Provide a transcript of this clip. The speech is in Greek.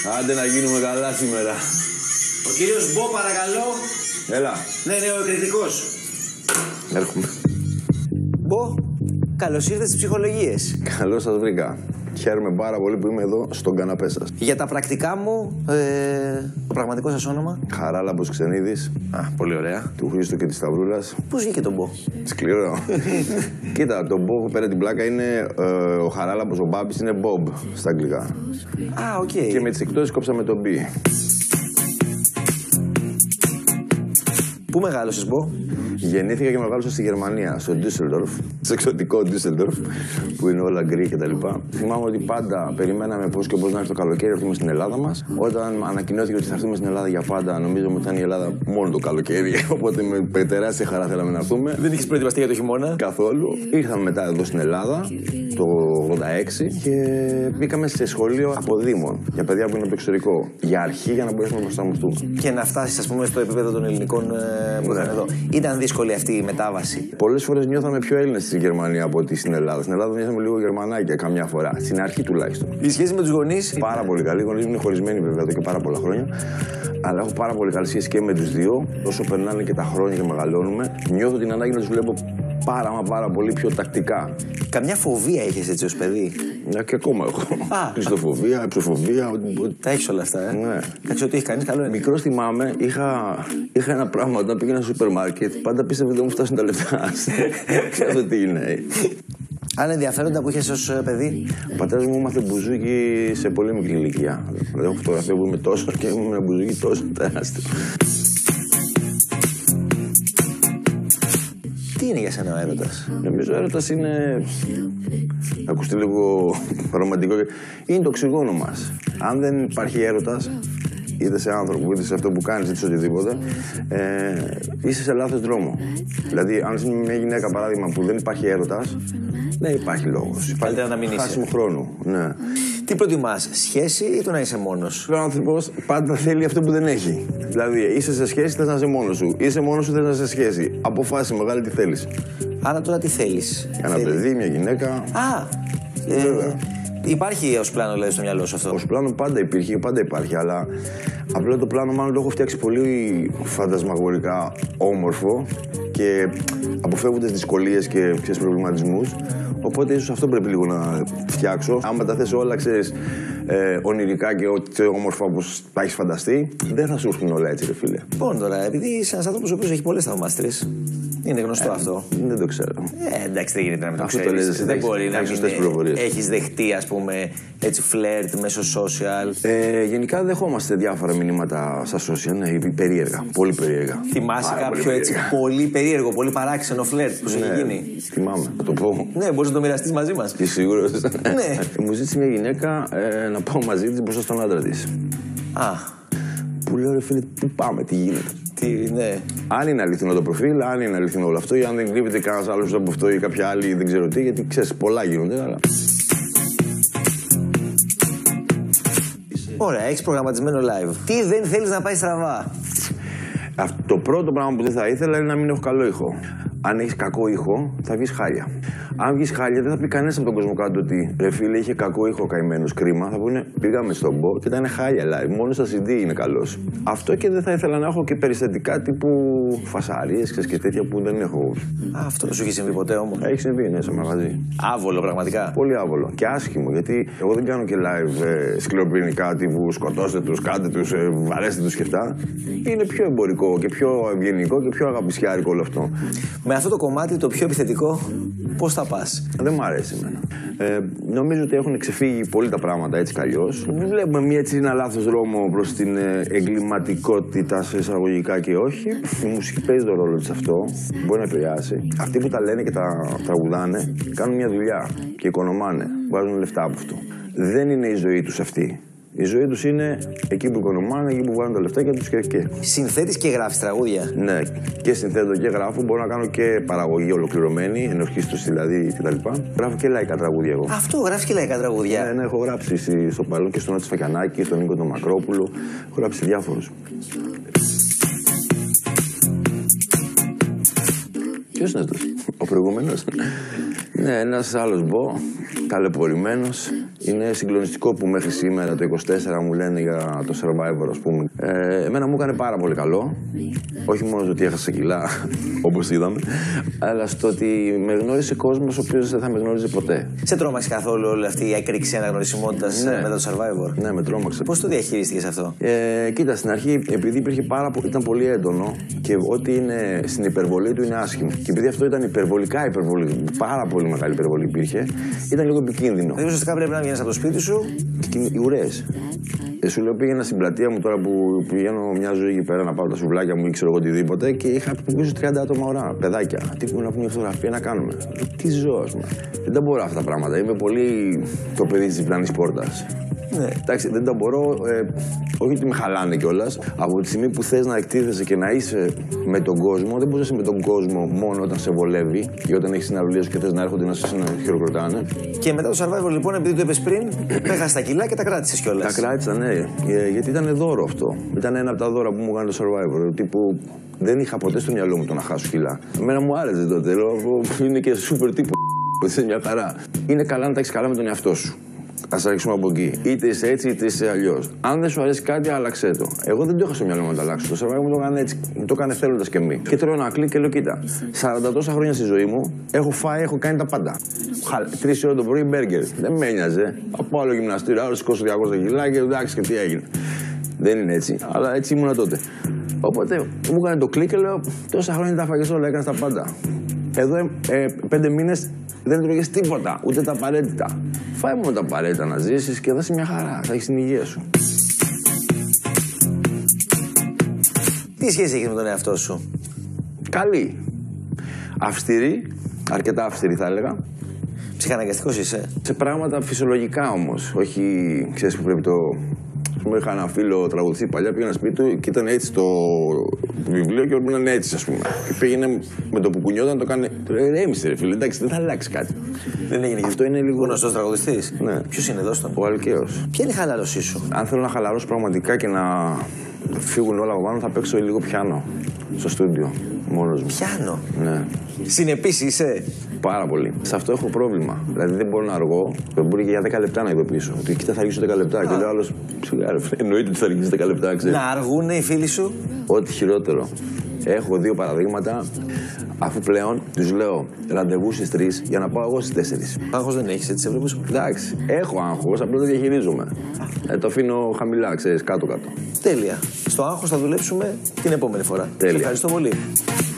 Άντε να γίνουμε καλά σήμερα. Ο κύριος Μπο, παρακαλώ. Έλα. Ναι, ναι, ο εκρητικός. Έρχομαι. Μπο, καλώς ήρθες στις ψυχολογίες. Καλώς σας βρήκα. Χαίρομαι πάρα πολύ που είμαι εδώ στον καναπέ σας. Για τα πρακτικά μου, το πραγματικό σας όνομα? Χαράλαμπος Ξενίδης. Α, πολύ ωραία. Του Χρήστο και της Σταυρούλας. Πώς βγήκε τον Μπο? Σκληρό. Κοίτα, τον Μπο πέρα την πλάκα είναι ο Χαράλαμπος, ο Μπάμπης είναι Μπομπ στα αγγλικά. Α, οκ. Και με τις εκπτώσεις κόψαμε τον Μπι. Πού μεγάλωσες, Μπο? Γεννήθηκα και μεγάλωσα στη Γερμανία, στο Ντούσελντορφ, στο εξωτικό Ντούσελντορφ, που είναι όλα γκρι κτλ. Θυμάμαι ότι πάντα περιμέναμε πώς και πώς να έρθει το καλοκαίρι, έρθουμε στην Ελλάδα μας. Όταν ανακοινώθηκε ότι θα έρθουμε στην Ελλάδα για πάντα, νομίζαμε ότι ήταν η Ελλάδα μόνο το καλοκαίρι. Οπότε με τεράστια χαρά θέλαμε να έρθουμε. Δεν είχες προετοιμαστεί για το χειμώνα? Καθόλου. Ήρθαμε μετά εδώ στην Ελλάδα το 86 και μπήκαμε σε σχολείο αποδήμων για παιδιά που είναι από το εξωτερικό. Για αρχή, για να μπορέσουμε να προσταμωθούμε. Και να φτάσεις, ας πούμε, στο επίπεδο των ελληνικών που ήταν εδώ. Ήταν δύσκολη αυτή η μετάβαση? Πολλές φορές νιώθαμε πιο Έλληνες στη Γερμανία από ότι στην Ελλάδα. Στην Ελλάδα νιώθαμε λίγο Γερμανάκια καμιά φορά. Στην αρχή τουλάχιστον. Η σχέση με τους γονείς? Πάρα πολύ καλή. Οι γονείς μου είναι χωρισμένοι βέβαια εδώ και πάρα πολλά χρόνια. Αλλά έχω πάρα πολύ καλή σχέση και με τους δύο. Όσο περνάνε και τα χρόνια και μεγαλώνουμε, νιώθω την ανάγκη να τους βλέπω πάρα πολύ πιο τακτικά. Καμιά φοβία είχες έτσι ως παιδί? Και ακόμα έχω. Χριστοφοβία, υψοφοβία. Τα έχεις όλα αυτά, Ναι. Εντάξει, ότι έχει κανείς καλό είναι. Μικρός θυμάμαι, είχα ένα πράγμα όταν πήγαινα στο σούπερ μάρκετ. Πάντα πίστευα ότι δεν μου φτάσουν τα λεφτά. Ξέρω τι είναι. Άλλα ενδιαφέροντα που είχες ως παιδί? Ο πατέρας μου έμαθε μπουζούκι σε πολύ μικρή ηλικία. Δηλαδή, έχω φωτογραφία που είμαι τόσο και ήμουν ένα μπουζούκι τόσο τεράστιο. Τι είναι για σένα ο έρωτας? Νομίζω ο έρωτας είναι. Θα ακουστεί λίγο ρομαντικό. Είναι το οξυγόνο μας. Αν δεν υπάρχει έρωτας, είτε σε άνθρωπο, είτε σε αυτό που κάνεις, είτε σε οτιδήποτε, είσαι σε λάθος δρόμο. Δηλαδή, αν είσαι μια γυναίκα, παράδειγμα, που δεν υπάρχει έρωτας, δεν υπάρχει λόγος. Καλύτερα να μην είσαι. Χάσιμο χρόνο. Ναι. Τι προτιμάς, σχέση ή το να είσαι μόνος? Ο άνθρωπος πάντα θέλει αυτό που δεν έχει. Δηλαδή, είσαι σε σχέση, θες να είσαι μόνος σου. Είσαι μόνος σου, θες να είσαι σε σχέση. Αποφάσισε μεγάλη τι θέλεις. Άρα τώρα τι θέλεις? Ένα παιδί, μια γυναίκα. Βέβαια. Υπάρχει ως πλάνο, δηλαδή, στο μυαλό σου αυτό? Ως πλάνο πάντα υπήρχε και πάντα υπάρχει, αλλά απλά το πλάνο μάλλον το έχω φτιάξει πολύ φαντασμαγορικά όμορφο και αποφεύγοντας δυσκολίες και προβληματισμούς. Οπότε ίσως αυτό πρέπει λίγο να φτιάξω. Άμα τα θες όλα, ξέρεις, ονειρικά και όμορφα όπως τα έχεις φανταστεί, δεν θα σου έρθουν όλα έτσι, ρε φίλε. Λοιπόν, τώρα, επειδή είσαι ένας άνθρωπος ο οποίος έχει πολλές θαυμάστρες, είναι γνωστό αυτό. Δεν το ξέρω. Εντάξει, δεν γίνεται να μην το Αυτό το ξέρεις. λες εσύ, Δεν μπορεί να μην έχεις δεχτεί, ας πούμε, έτσι φλερτ μέσω social. Γενικά δεχόμαστε διάφορα μηνύματα στα social, ναι, περίεργα. Πολύ περίεργα. Θυμάσαι κάποιο έτσι πολύ περίεργο, πολύ παράξενο φλερτ που σου έχει γίνει? Θυμάμαι, θα το πω. Ναι, μπορείς να το μοιραστείς μαζί μας. Είσαι σίγουρος? Ναι. Μου ζήτησε μια γυναίκα να πάω μαζί της μπροστά στον άντρα της. Που λέω, ρε φίλε, τι πάμε, τι γίνεται? Ναι. Αν είναι αληθινό το προφίλ, αν είναι αληθινό όλο αυτό, ή αν δεν κρύβεται κανένας άλλος από αυτό ή κάποια άλλη, δεν ξέρω τι, γιατί ξέρεις, πολλά γίνονται, αλλά. Ωραία, έχεις προγραμματισμένο live. Τι δεν θέλεις να πάει στραβά? Το πρώτο πράγμα που δεν θα ήθελα είναι να μην έχω καλό ήχο. Αν έχεις κακό ήχο, θα βγεις χάλια. Αν βγεις χάλια, δεν θα πει κανένας από τον κόσμο κάτω ότι ρε φίλε, είχε κακό ήχο καημένος, κρίμα. Θα πούνε πήγαμε στον Μπο και ήταν χάλια live. Μόνο στα CD είναι καλός. Αυτό και δεν θα ήθελα να έχω και περιστατικά τύπου φασαρίες και τέτοια που δεν έχω. Αυτό σου έχει συμβεί ποτέ όμως? Έχει συμβεί, ναι, στο μαγαζί. Άβολο, πραγματικά. Πολύ άβολο. Και άσχημο, γιατί εγώ δεν κάνω και live σκληροπυρηνικά τύπου σκοτώστε τους, κάντε τους, βαρέστε τους και αυτά. Είναι πιο εμπορικό και πιο ευγενικό και πιο αγαπησιάρικο όλο αυτό. Με αυτό το κομμάτι το πιο επιθετικό, πώς θα πας? Δεν μου αρέσει εμένα. Νομίζω ότι έχουν ξεφύγει πολύ τα πράγματα έτσι κι αλλιώς. Βλέπουμε ένα λάθος δρόμο προς την εγκληματικότητα σε εισαγωγικά και όχι. Η μουσική παίζει τον ρόλο της αυτό. Μπορεί να επηρεάσει. Αυτοί που τα λένε και τα τραγουδάνε κάνουν μια δουλειά και οικονομάνε. Βγάζουν λεφτά από αυτό. Δεν είναι η ζωή τους αυτή. Η ζωή τους είναι εκεί που οικονομάνε, εκεί που βγάζουν τα λεφτάκια τους και. Συνθέτεις και γράφεις τραγούδια? Ναι, και συνθέτω και γράφω. Μπορώ να κάνω και παραγωγή ολοκληρωμένη, ενορχήστρωση δηλαδή κτλ. Γράφω και λαϊκά τραγούδια εγώ. Αυτό, γράφεις και λαϊκά τραγούδια? Ναι, έχω γράψει στο παρελθόν και στον Νότι Σφακιανάκη, στον Νίκο τον Μακρόπουλο. Έχω γράψει διάφορους. Ποιος είναι αυτός, ο προηγούμενος? Ναι, ένας άλλος μπο, ταλαιπωρημένος. Είναι συγκλονιστικό που μέχρι σήμερα το 24 μου λένε για το Survivor, ας πούμε. Εμένα μου έκανε πάρα πολύ καλό. Όχι μόνο ότι έχασα κιλά, όπως είδαμε, αλλά στο ότι με γνώρισε κόσμος ο οποίος δεν θα με γνώριζε ποτέ. Σε τρόμαξε καθόλου όλη αυτή η έκρηξη αναγνωρισιμότητας μετά το Survivor? Ναι, με τρόμαξε. Πώς το διαχειρίστηκες αυτό? Κοίτα, στην αρχή, επειδή ήταν πολύ έντονο και ό,τι είναι στην υπερβολή του είναι άσχημο. Και επειδή αυτό ήταν υπερβολικά υπερβολή, πάρα πολύ μεγάλη υπερβολή υπήρχε, ήταν λίγο επικίνδυνο. Δηλαδή ουσιαστικά πρέπει να βγαίνεις από το σπίτι σου. Και οι ουρές. Σου λέω, πήγαινα στην πλατεία μου τώρα που πηγαίνω μια ζωή εκεί πέρα να πάω τα σουβλάκια μου ή ξέρω εγώ οτιδήποτε και είχα πίσω 30 άτομα ουρά, παιδάκια. Τι να πούμε φωτογραφία να κάνουμε. Τι ζω, ας πούμε. Δεν τα μπορώ αυτά τα πράγματα. Είμαι πολύ το παιδί της διπλανής πόρτας. Ναι. Εντάξει, δεν τα μπορώ, όχι ότι με χαλάνε κιόλας. Από τη στιγμή που θες να εκτίθεσαι και να είσαι με τον κόσμο, δεν μπορείς να είσαι με τον κόσμο μόνο όταν σε βολεύει ή όταν έχεις συναυλίες και θες να έρχονται να σε χειροκροτάνε. Και μετά το Survivor, λοιπόν, επειδή το είπες πριν, έχασες τα κιλά και τα κράτησες κιόλας. Τα κράτησα, ναι. Γιατί ήταν δώρο αυτό. Ήταν ένα από τα δώρα που μου έκανε το Survivor. Τύπου δεν είχα ποτέ στο μυαλό μου το να χάσω κιλά. Εμένα μου άρεσε τότε. Είναι και super τύπου. Είναι μια χαρά. Είναι καλά να τα έχεις καλά με τον εαυτό σου. Ας αρχίσουμε από εκεί. Είτε είσαι έτσι είτε είσαι αλλιώς. Αν δεν σου αρέσει κάτι, άλλαξε το. Εγώ δεν το είχα στο μυαλό μου να το αλλάξω. Το Survivor μου το έκανε έτσι. Μου το έκανε θέλοντας και μη. Και τρώω ένα κλικ και λέω: κοίτα, 40 τόσα χρόνια στη ζωή μου έχω φάει, έχω κάνει τα πάντα. 3 ώρες το πρωί μπέργκερ. Δεν με ένοιαζε. Από άλλο γυμναστήριο, άλλο σηκώσω 200 κιλά και εντάξει και τι έγινε. Δεν είναι έτσι. Αλλά έτσι ήμουνα τότε. Οπότε μου έκανε το κλικ και λέω: τόσα χρόνια τα φάγες όλα, έκανες τα πάντα. Εδώ 5 μήνες δεν τρώγες τίποτα, ούτε τα απαραίτητα. Φάει μόνο τα απαραίτητα να ζήσεις και θα είσαι μια χαρά, θα έχεις την υγεία σου. Τι σχέση έχεις με τον εαυτό σου? Καλή. Αυστηρή, αρκετά αυστηρή θα έλεγα. Ψυχαναγκαστικός είσαι? Σε πράγματα φυσιολογικά όμως, όχι ξέρεις που πρέπει το... Είχα ένα φίλο τραγουδιστή παλιά, πήγαινα σπίτι του και ήταν έτσι το βιβλίο και όλα έτσι, ας πούμε. Και πήγαινε με το που κουνιόταν, το κάνει. Ρέμισε, ρε φίλε, εντάξει, δεν θα αλλάξει κάτι. Δεν έγινε. Αυτό είναι λίγο. Γνωστός τραγουδιστής. Ναι. Ποιος είναι, δώσ' τον? Ο Αλκαίος. Ποια είναι η χαλάρωσή σου? Αν θέλω να χαλαρώσω πραγματικά και να φύγουν όλα από πάνω, θα παίξω λίγο πιάνο στο στούντιο. Μόνος μου. Πιάνο? Ναι. Συνεπής είσαι? Πάρα πολύ. Σε αυτό έχω πρόβλημα. Δηλαδή δεν μπορώ να αργώ. Μπορεί και για 10 λεπτά να ειδοποιήσω. Ότι κοίτα θα αργήσω 10 λεπτά. Και λέω άλλο. Εννοείται ότι θα αργήσει 10 λεπτά, ξέρεις. Να αργούν οι φίλοι σου? Ό,τι χειρότερο. Έχω 2 παραδείγματα. Αφού πλέον τους λέω ραντεβού στις 3 για να πάω εγώ στις 4. Άγχος δεν έχεις, έτσι έβλεπες? Εντάξει. Έχω άγχος, απλά το διαχειρίζομαι. Το αφήνω χαμηλά, ξέρεις, κάτω-κάτω. Τέλεια. Στο άγχος θα δουλέψουμε την επόμενη φορά. Τέλεια. Ευχαριστώ πολύ.